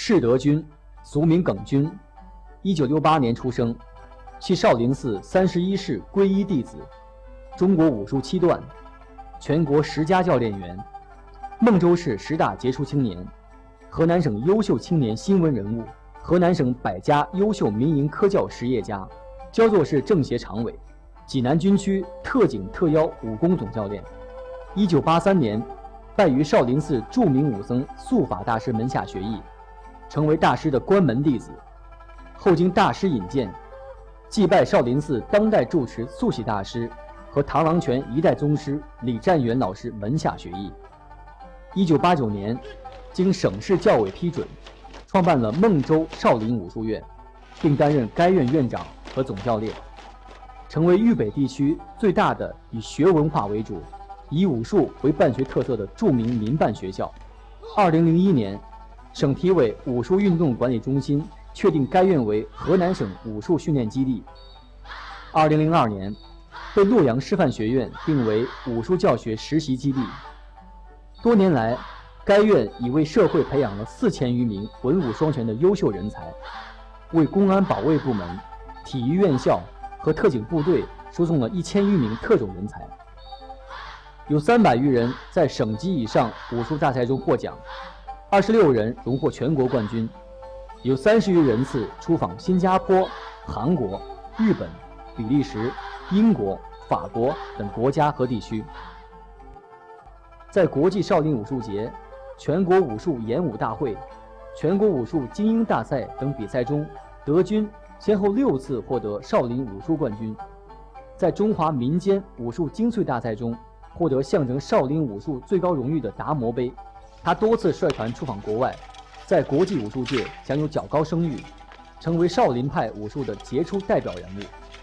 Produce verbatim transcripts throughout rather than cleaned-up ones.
释德君，俗名耿君，一九六八年出生，系少林寺三十一世皈依弟子，中国武术七段，全国十佳教练员，孟州市十大杰出青年，河南省优秀青年新闻人物，河南省百家优秀民营科教实业家，焦作市政协常委，济南军区特警特邀武功总教练。一九八三年，拜于少林寺著名武僧素法大师门下学艺，成为大师的关门弟子。后经大师引荐，继拜少林寺当代住持素喜大师和螳螂拳一代宗师李占元老师门下学艺。一九八九年，经省市教委批准，创办了孟州少林武术院，并担任该院院长和总教练，成为豫北地区最大的以学文化为主、以武术为办学特色的著名民办学校。二零零一年，省体委武术运动管理中心确定该院为河南省武术训练基地。二零零二年，被洛阳师范学院定为武术教学实习基地。多年来，该院已为社会培养了四千余名文武双全的优秀人才，为公安保卫部门、体育院校和特警部队输送了一千余名特种人才。有三百余人在省级以上武术大赛中获奖，二十六人荣获全国冠军，有三十余人次出访新加坡、韩国、日本、比利时、英国、法国等国家和地区。在国际少林武术节、全国武术演武大会、全国武术精英大赛等比赛中，德军先后六次获得少林武术冠军。在中华民间武术精粹大赛中，获得象征少林武术最高荣誉的达摩杯。他多次率团出访国外，在国际武术界享有较高声誉，成为少林派武术的杰出代表人物。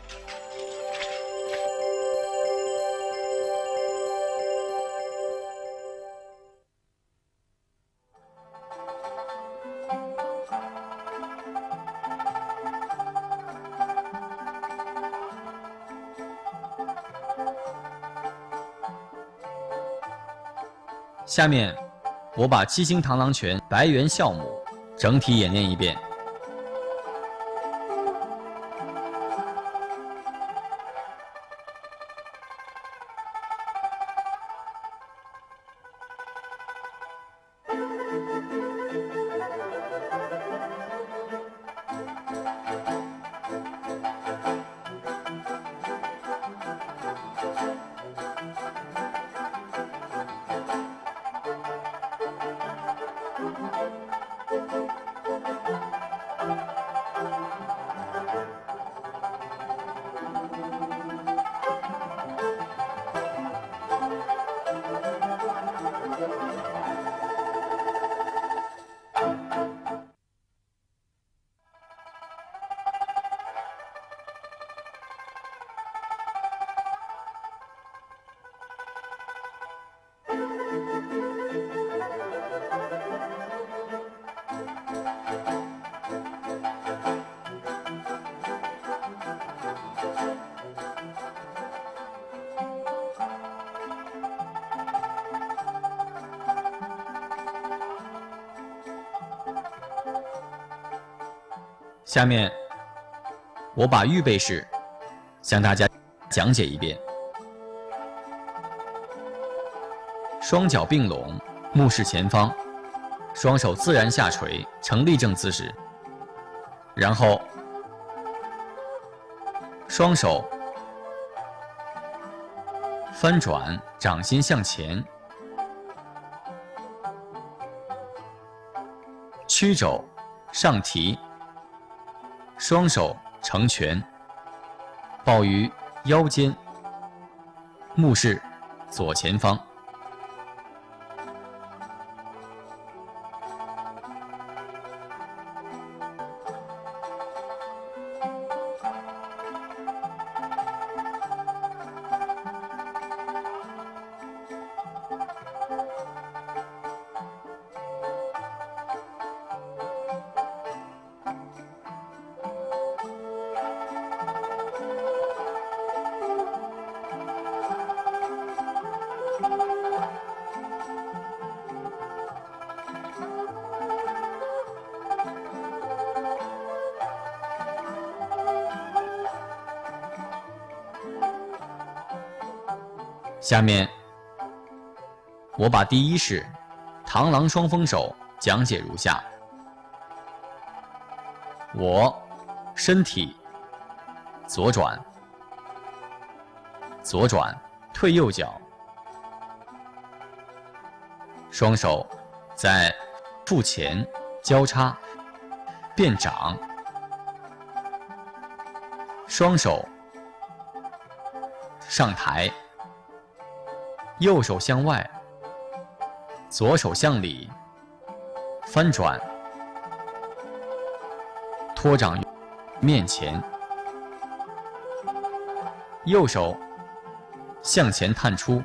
下面，我把七星螳螂拳白猿笑母整体演练一遍。下面，我把预备式向大家讲解一遍。双脚并拢，目视前方，双手自然下垂，呈立正姿势。然后，双手翻转，掌心向前，曲肘上提。双手成拳，抱于腰间，目视左前方。 you 下面我把第一式螳螂双峰手讲解如下：我身体左转，左转退右脚，双手在腹前交叉变掌，双手上抬，右手向外，左手向里，翻转，托掌面前，右手向前探出，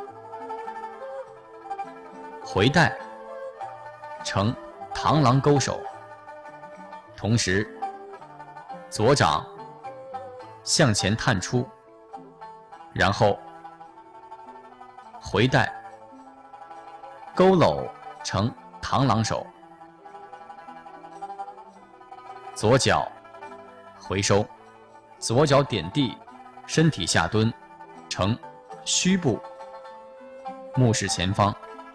回带呈螳螂勾手，同时左掌向前探出，然后回带勾搂成螳螂手，左脚回收，左脚点地，身体下蹲，呈虚步，目视前方。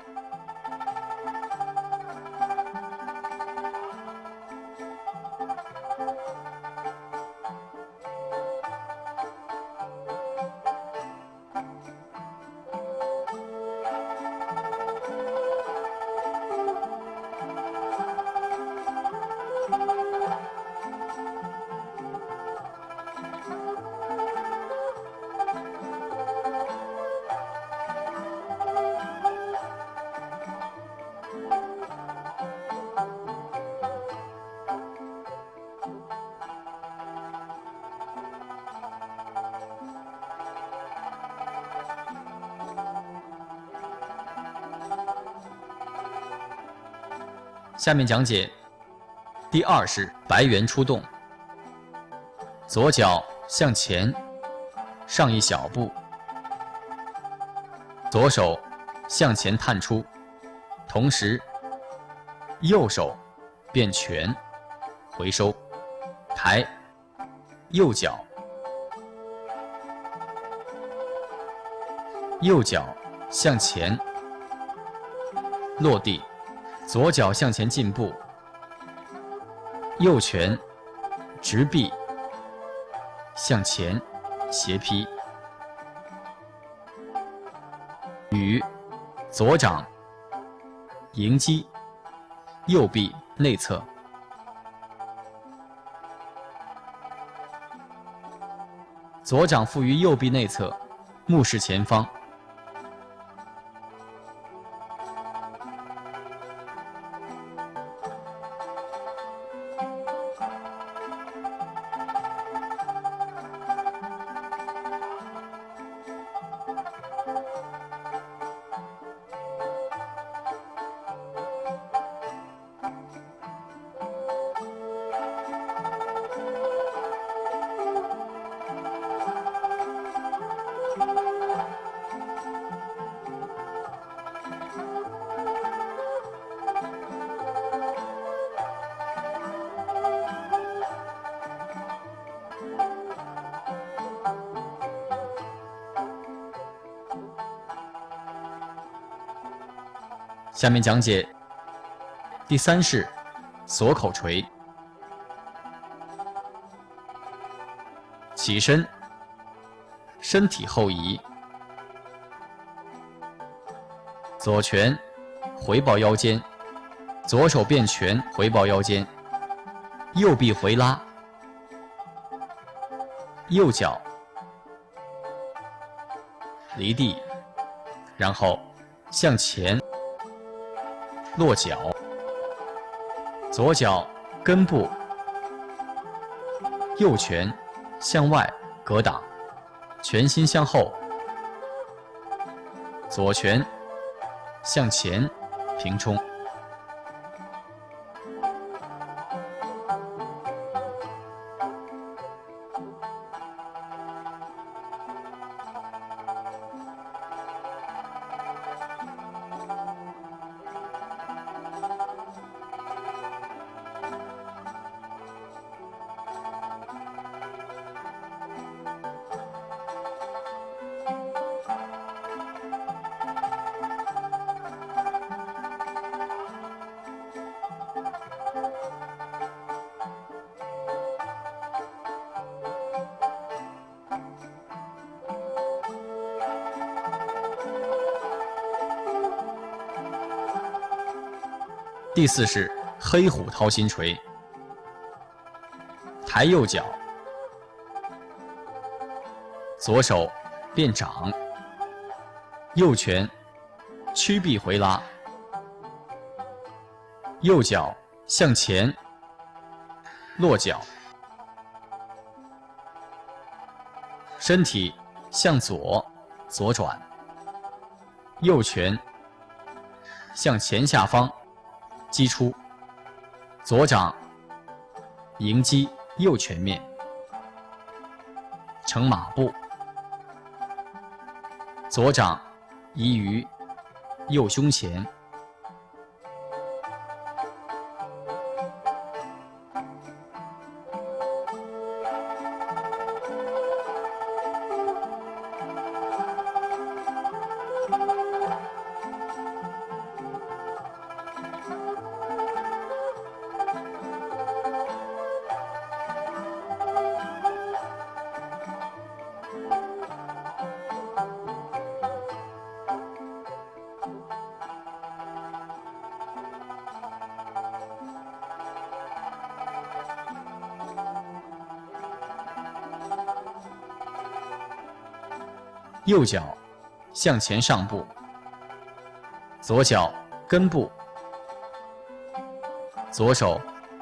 下面讲解第二式白猿出洞。左脚向前上一小步，左手向前探出，同时右手变拳回收，抬右脚，右脚向前落地，左脚向前进步，右拳直臂向前斜劈，与左掌迎击右臂内侧，左掌负于右臂内侧，目视前方。下面讲解第三式锁口锤。起身，身体后移，左拳回抱腰间，左手变拳回抱腰间，右臂回拉，右脚离地，然后向前落脚，左脚跟步，右拳向外格挡，拳心向后，左拳向前平冲。 第四式黑虎掏心锤。抬右脚，左手变掌，右拳屈臂回拉，右脚向前落脚，身体向左左转，右拳向前下方击出，左掌迎击右拳面，呈马步，左掌移于右胸前，右脚向前上步，左脚跟步，左手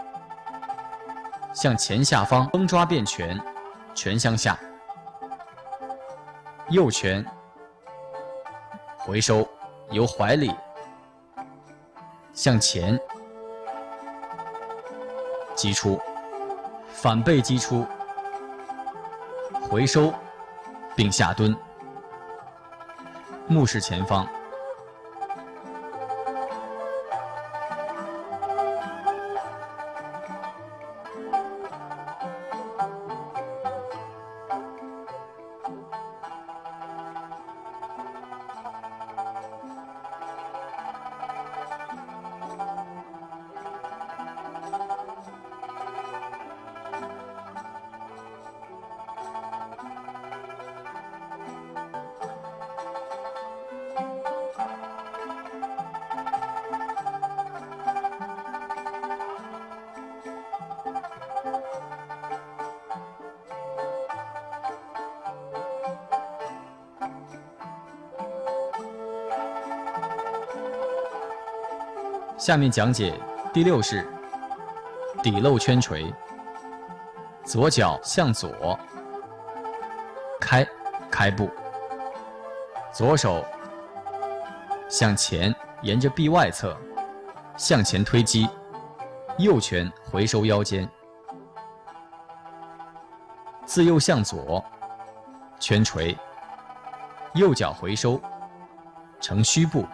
向前下方崩抓变拳，拳向下，右拳回收，由怀里向前击出，反背击出，回收并下蹲。目视前方，下面讲解第六式底漏圈锤。左脚向左开开步，左手向前沿着臂外侧向前推击，右拳回收腰间，自右向左圈锤，右脚回收呈虚步。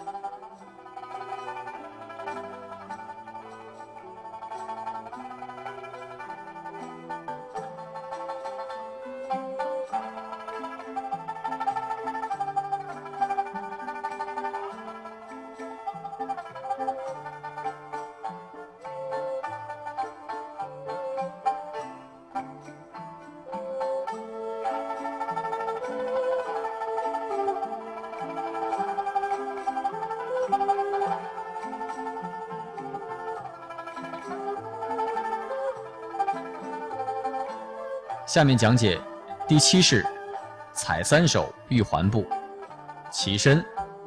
下面讲解第七式踩三手玉环步。起身，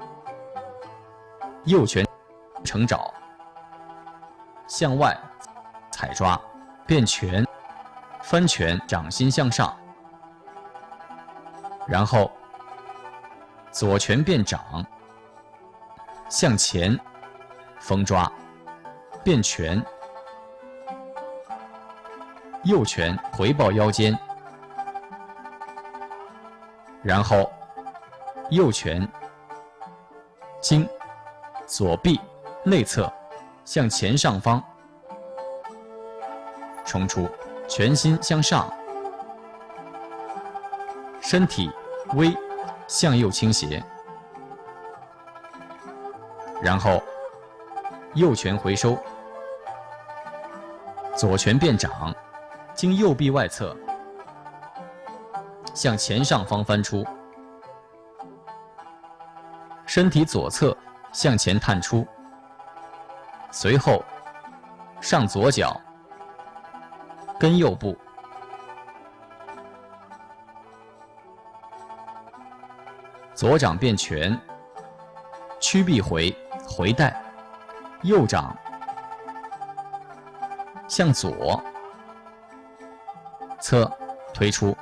右拳成爪，向外踩抓，变拳，翻拳，掌心向上，然后左拳变掌，向前封抓，变拳，右拳回抱腰间，然后右拳经左臂内侧向前上方冲出，全心向上，身体微向右倾斜，然后右拳回收，左拳变掌，经右臂外侧向前上方翻出，身体左侧向前探出， 随后上左脚，跟右步，左掌变拳，屈臂回回带，右掌向左侧推出，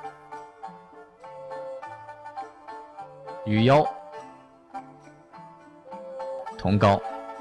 与腰同高。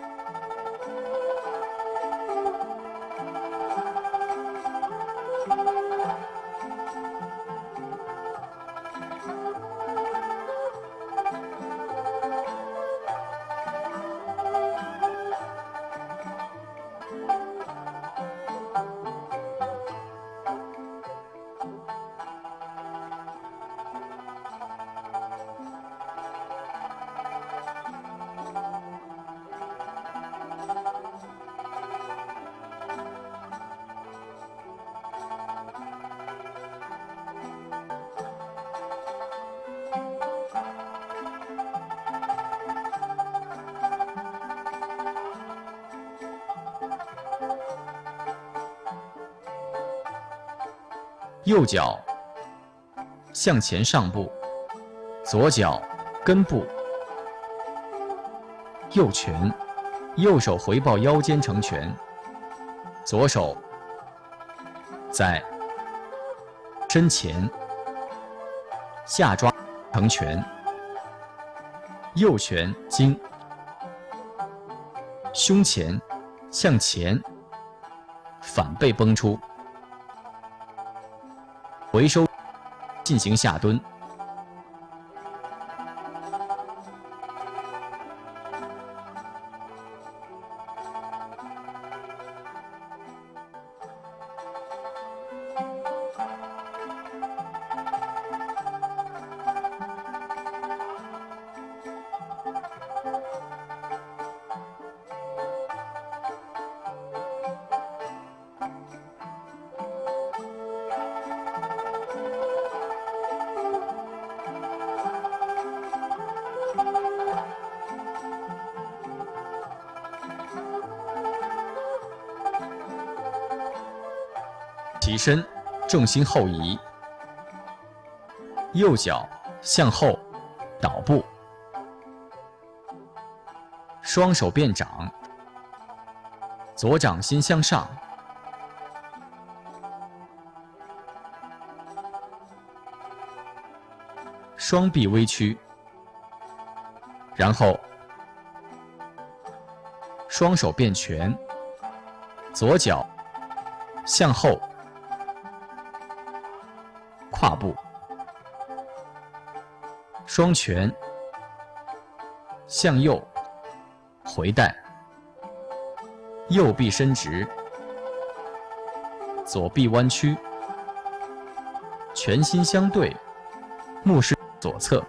右脚向前上步，左脚跟步，右拳，右手回抱腰间成拳，左手在身前下抓成拳，右拳经胸前向前反背崩出，回收进行下蹲。起身，重心后移，右脚向后倒步，双手变掌，左掌心向上，双臂微屈，然后双手变拳，左脚向后跨步，双拳向右回带，右臂伸直，左臂弯曲，拳心相对，目视左侧。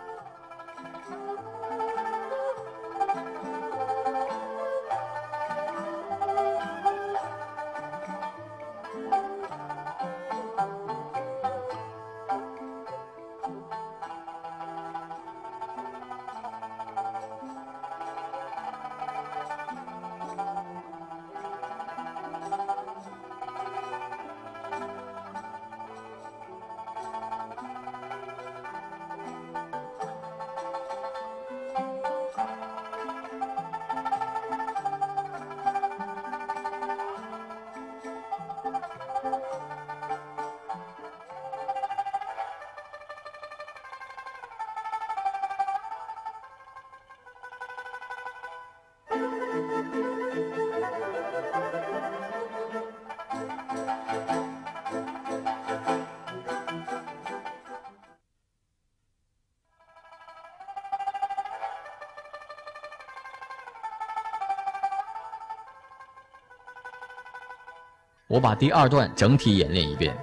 我把第二段整体演练一遍。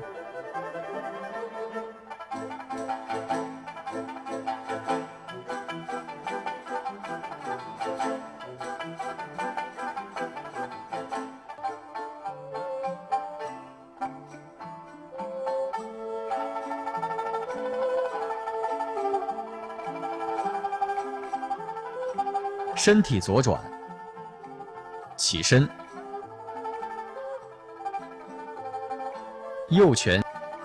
身体左转，起身， 右拳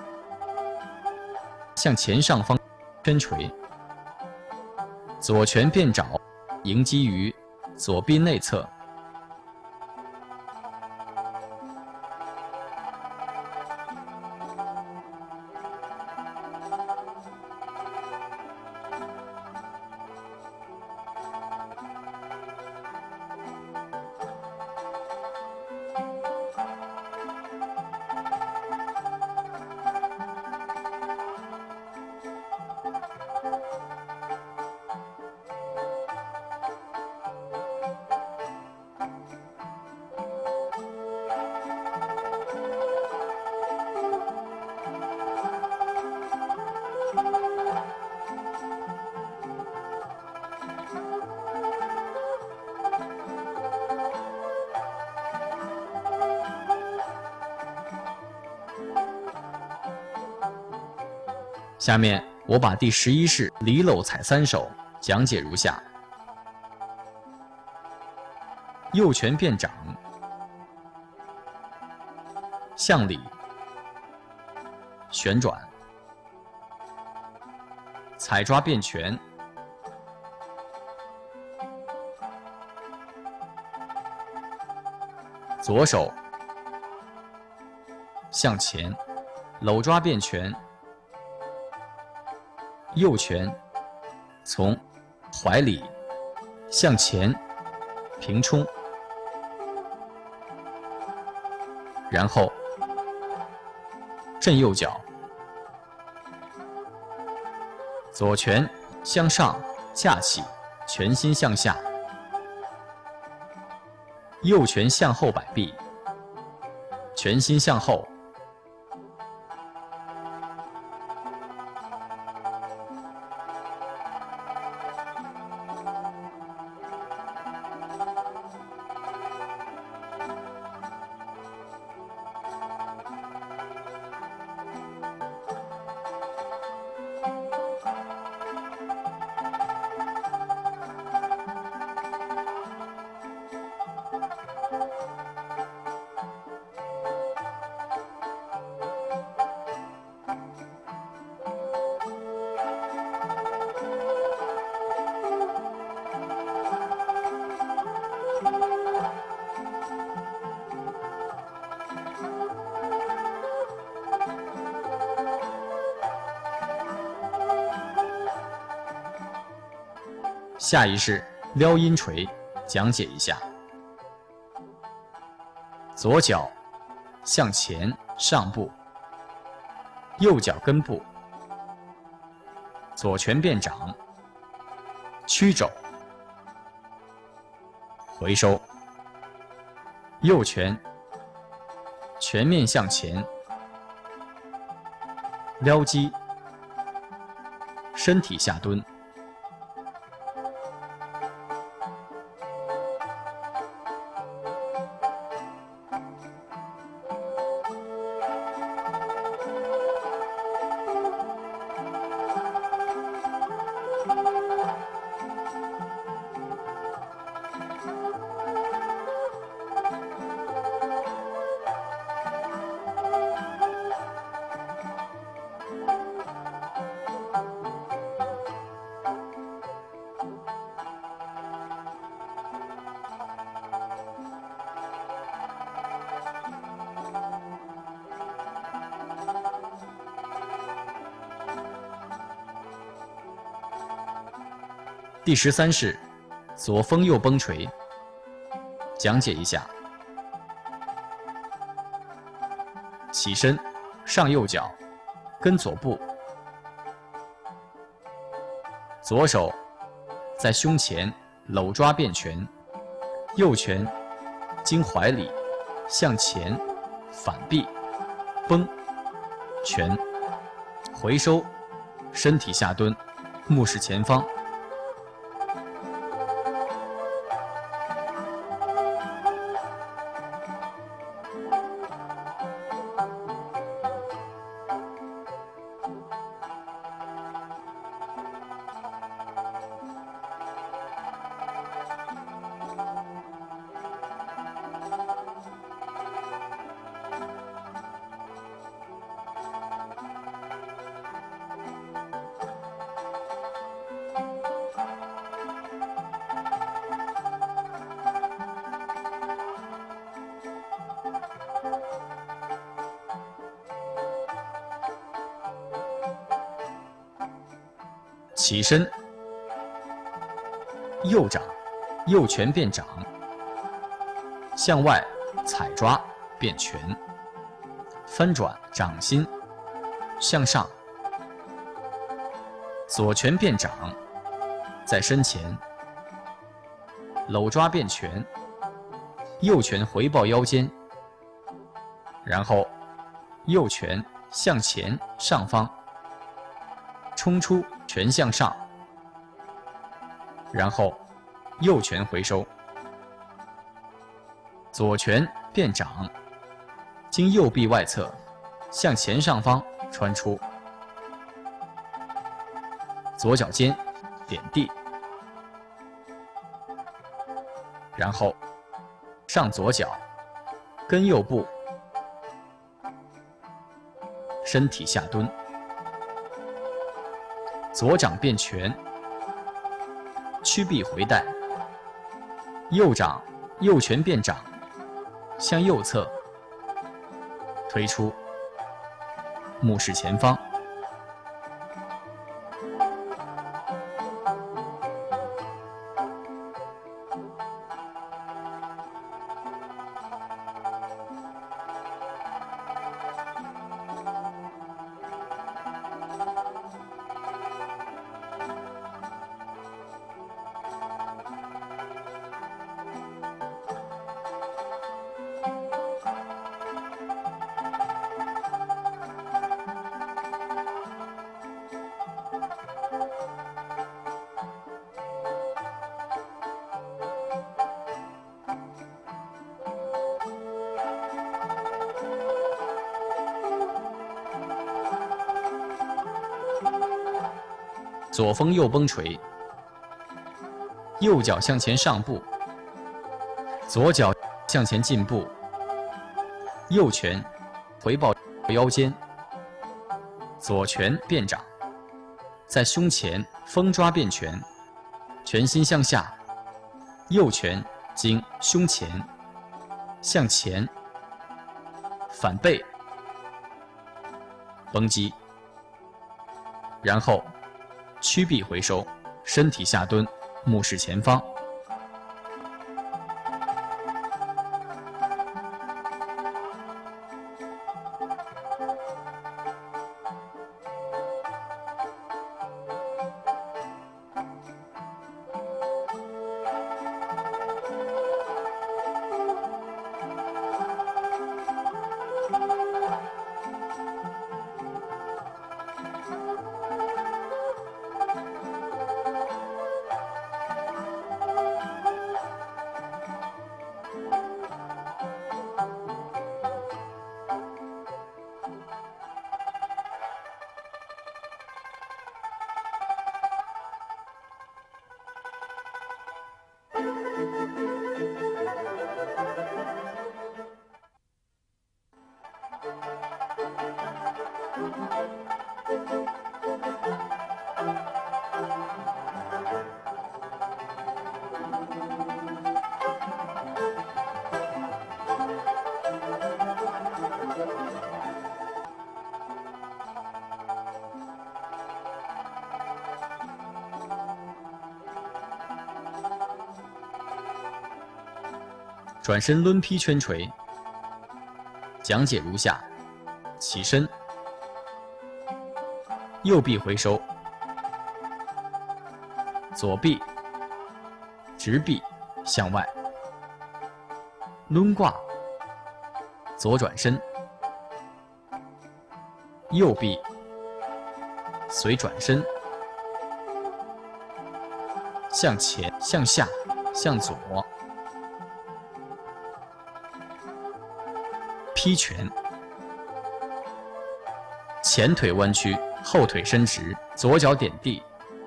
向前上方圈捶，左拳变爪，迎击于左臂内侧。下面我把第十一式里搂踩三手讲解如下：右拳变掌，向里旋转，踩抓变拳，左手向前搂抓变拳。右拳从怀里向前平冲，然后震右脚，左拳向上架起，拳心向下，右拳向后摆臂，拳心向后。下一式撩阴锤，讲解一下：左脚向前上步，右脚跟步，左拳变掌，曲肘，回收，右拳全面向前，撩击，身体下蹲。第十三式左封右崩锤，讲解一下：起身上右脚，跟左步，左手在胸前搂抓变拳，右拳经怀里向前反臂崩拳，回收，身体下蹲，目视前方。 起身，右掌，右拳变掌，向外踩抓变拳，翻转掌心，向上，左拳变掌，在身前，搂抓变拳，右拳回抱腰间，然后右拳向前上方冲出，拳向上，然后右拳回收，左拳变掌，经右臂外侧向前上方穿出，左脚尖点地，然后上左脚跟右步，身体下蹲，左掌变拳，屈臂回带，右掌右拳变掌，向右侧推出，目视前方。左风右绷锤，右脚向前上步，左脚向前进步，右拳回抱腰间，左拳变掌，在胸前风抓变拳，拳心向下，右拳经胸前向前反背绷击，然后屈臂回收，身体下蹲，目视前方。转身抡劈圈锤，讲解如下：起身，右臂回收，左臂直臂向外，抡挂，左转身，右臂随转身，向前、向下、向左。劈拳，前腿弯曲，后腿伸直，左脚点地，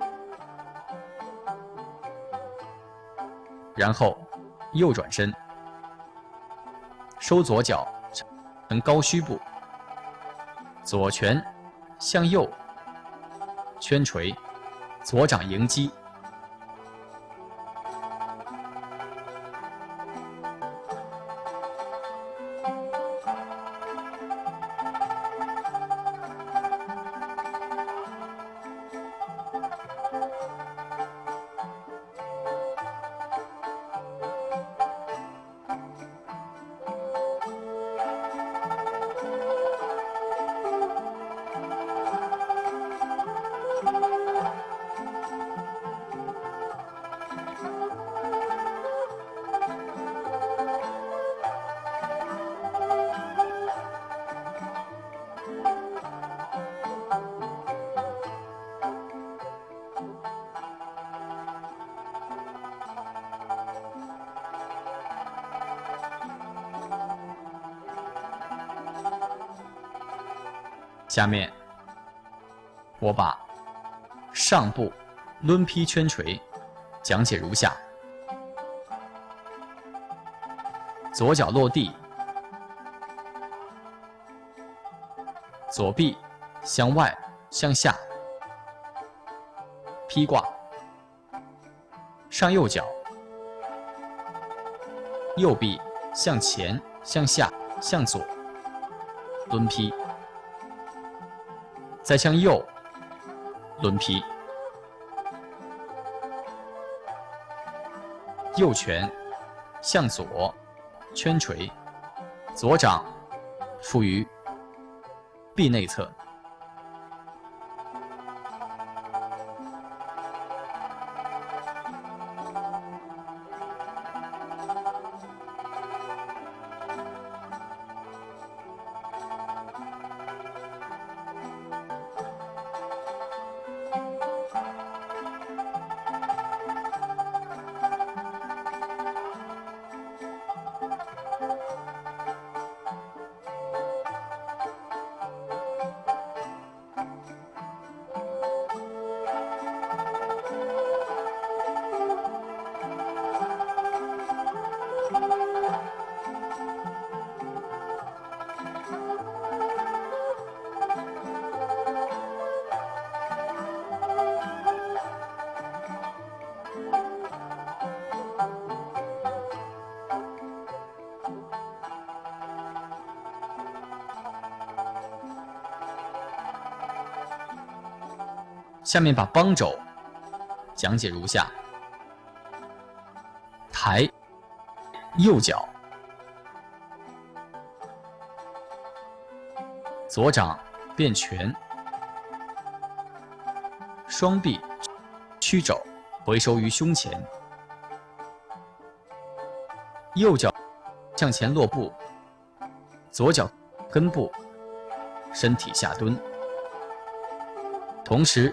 然后右转身，收左脚成高虚步，左拳向右圈锤，左掌迎击。 下面我把上步抡劈圈捶讲解如下：左脚落地，左臂向外向下劈挂，上右脚，右臂向前向下向左抡劈，再向右抡劈，右拳向左圈捶，左掌附于臂内侧，下面把帮肘讲解如下：抬右脚，左掌变拳，双臂屈肘回收于胸前，右脚向前落步，左脚跟步，身体下蹲，同时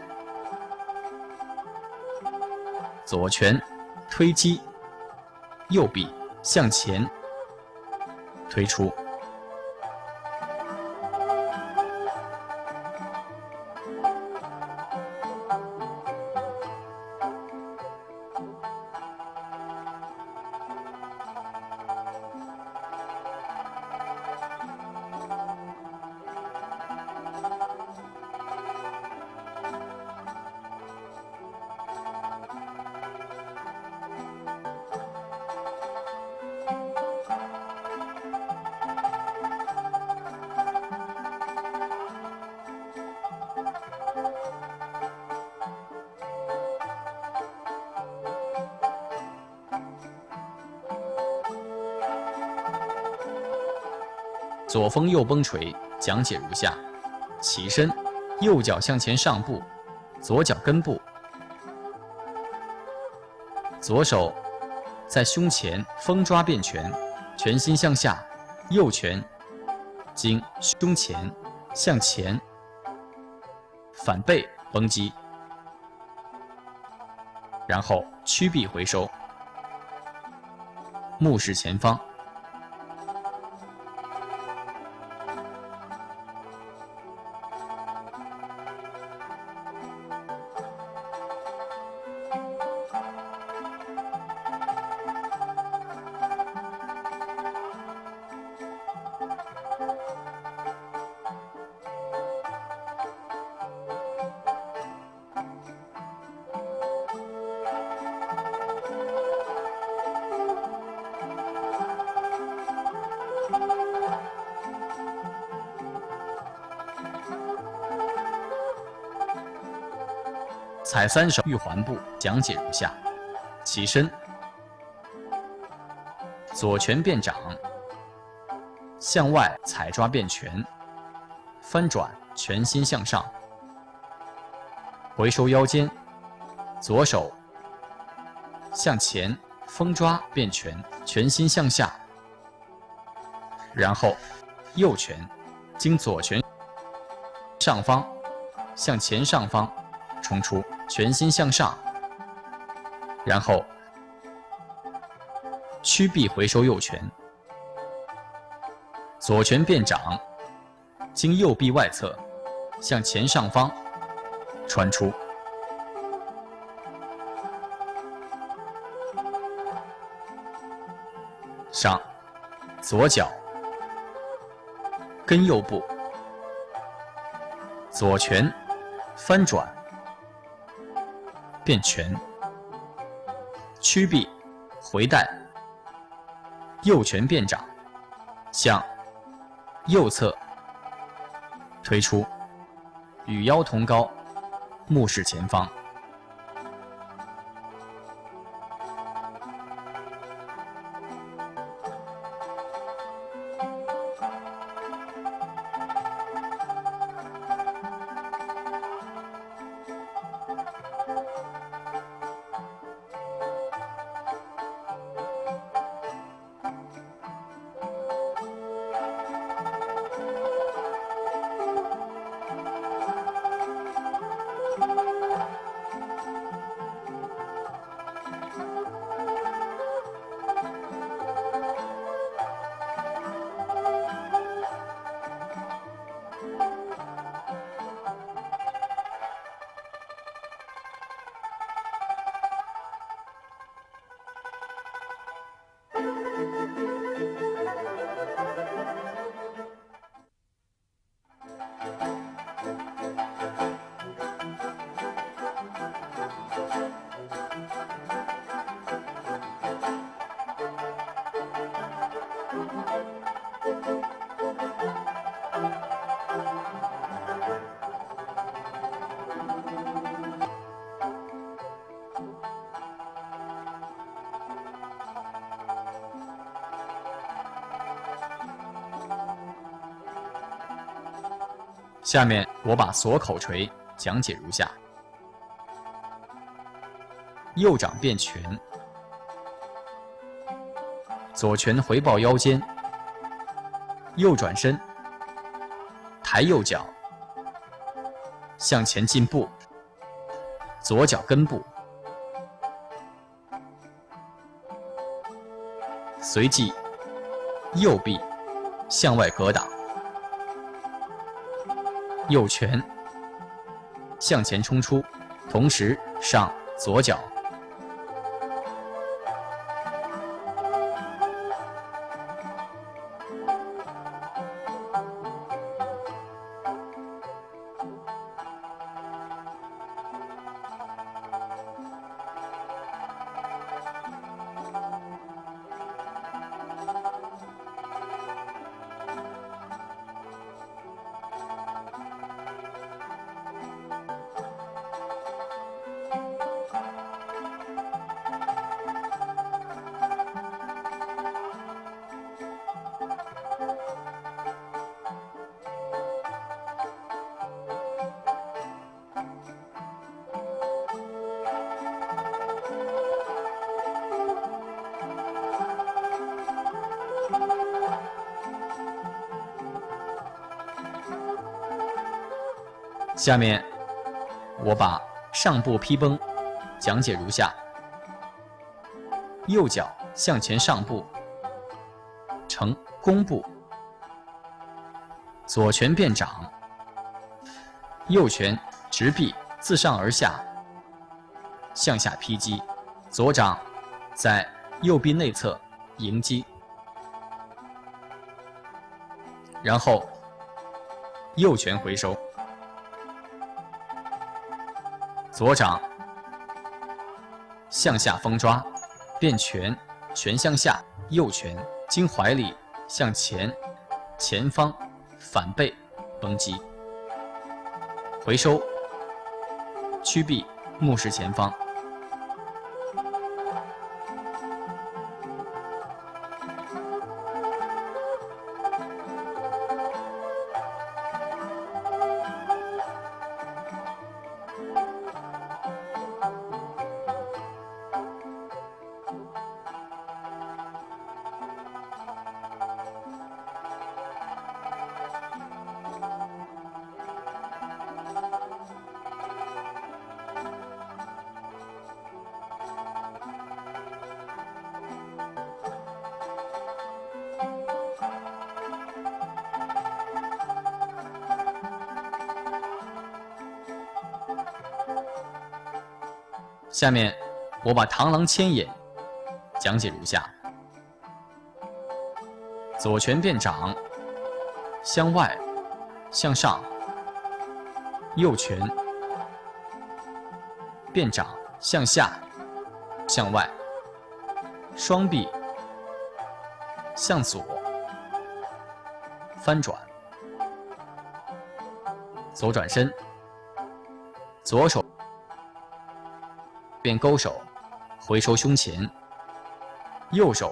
左拳推击，右臂向前推出。左风右绷捶讲解如下：起身，右脚向前上步，左脚跟步，左手在胸前风抓变拳，拳心向下，右拳经胸前向前反背绷击，然后屈臂回收，目视前方。踩三手玉环步讲解如下：起身，左拳变掌，向外踩抓变拳，翻转拳心向上，回收腰间，左手向前风抓变拳，拳心向下，然后右拳经左拳上方向前上方冲出，拳心向上，然后屈臂回收右拳，左拳变掌，经右臂外侧向前上方穿出。上，左脚跟右步，左拳翻转变拳，屈臂回带，右拳变掌，向右侧推出，与腰同高，目视前方。下面我把锁口锤讲解如下：右掌变拳，左拳回抱腰间，右转身，抬右脚，向前进步，左脚跟步，随即右臂向外格挡。右拳向前冲出，同时上左脚。下面我把上步劈崩讲解如下：右脚向前上步，呈弓步，左拳变掌，右拳直臂自上而下向下劈击，左掌在右臂内侧迎击，然后右拳回收。左掌向下封抓，变拳，拳向下，右拳经怀里向前，前方反背崩击，回收，屈臂目视前方。 下面我把螳螂牵眼讲解如下：左拳变掌，向外向上；右拳变掌，向下向外；双臂向左翻转，左转身，左手变勾手，回收胸前；右手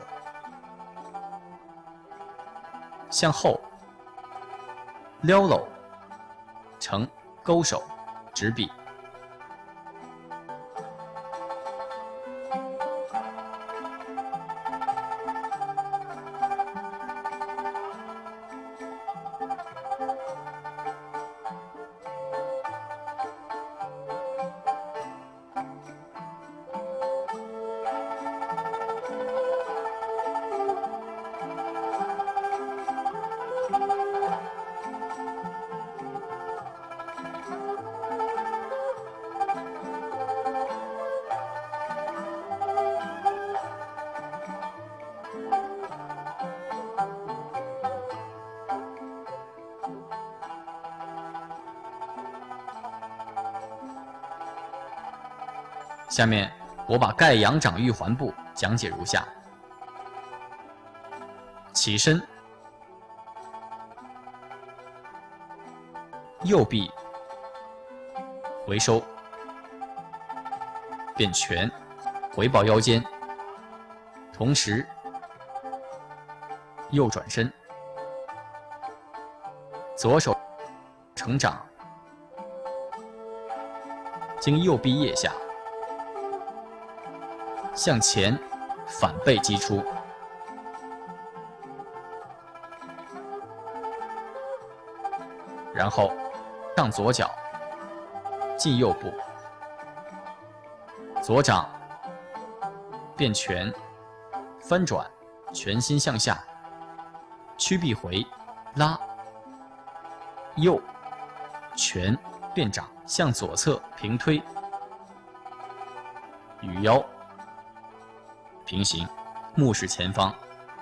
向后撩搂，成勾手直臂。下面我把盖阳掌玉环步讲解如下：起身，右臂回收，变拳回抱腰间，同时右转身，左手成掌，经右臂腋下向前反背击出，然后上左脚进右步，左掌变拳翻转，拳心向下，屈臂回拉，右拳变掌向左侧平推，与腰平行，目视前方。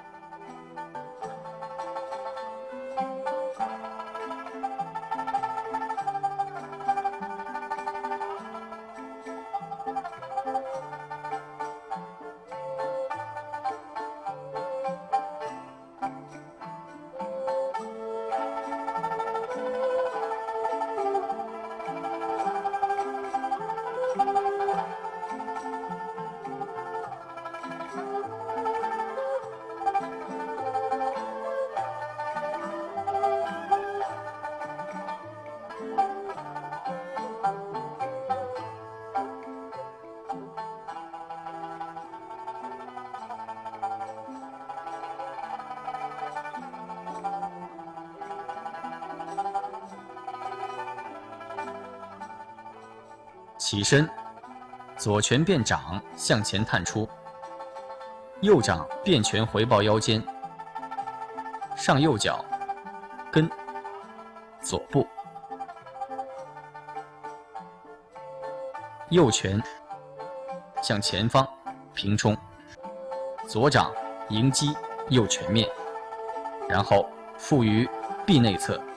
起身，左拳变掌向前探出，右掌变拳回抱腰间，上右脚跟左步，右拳向前方平冲，左掌迎击右拳面，然后附于臂内侧